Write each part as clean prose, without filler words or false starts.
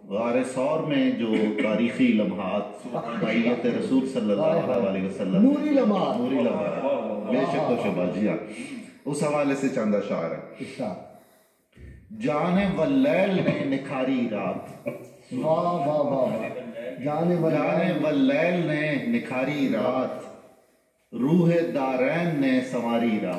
غار ثور میں جو تاریخی لمحات معیت رسول صلی اللہ علیہ وسلم، نوری لمحات، نوری لمحات، بے شک و شبہ، جی ہاں، اس حوالے سے چند اشعار ہیں۔ جان واللیل نے نکھاری رات، واہ واہ واہ، جان واللیل نے نکھاری رات، روح دارین نے سنواری رات۔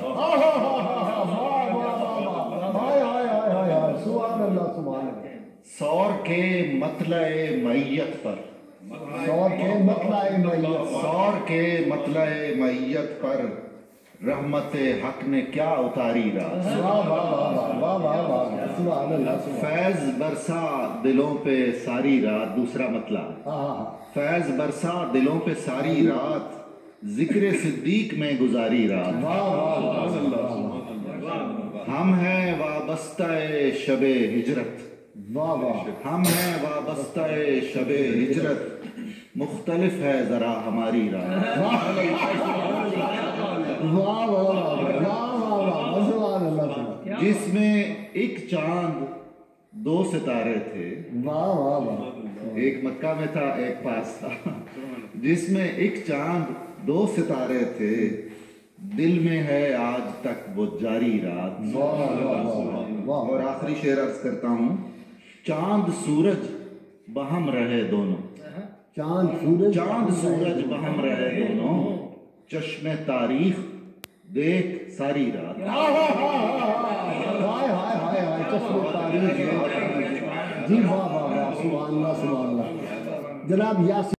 سبحان اللہ سبحان اللہ۔ ثور کے مطلع معیت پر، ثور کے مطلع معیت، ثور کے مطلع معیت پر رحمت حق نے کیا اتاری رات۔ واہ واہ واہ واہ واہ واہ، سبحان اللہ۔ فیض برسا دلوں پہ ساری رات، دوسرا مطلع، فیض برسا دلوں پہ ساری رات، ذکر صدیق میں گزاری رات۔ ہم ہیں وابستہ شب ہجرت، ہم ہیں وابستہ شب ہجرت، مختلف ہے ذرا ہماری رات۔ جس میں ایک چاند دو ستارے تھے، ایک مکہ میں تھا ایک پاس تھا، جس میں ایک چاند دو ستارے تھے، دل میں ہے آج تک وہ جاری رات۔ اور آخری شعر عرض کرتا ہوں، چاند سورج بہم رہے دونوں، چاند سورج بہم رہے دونوں، چشم تاریخ دیکھ ساری رات۔ جی واہ واہ واہ، سبحان اللہ سبحان اللہ۔ جناب یاسر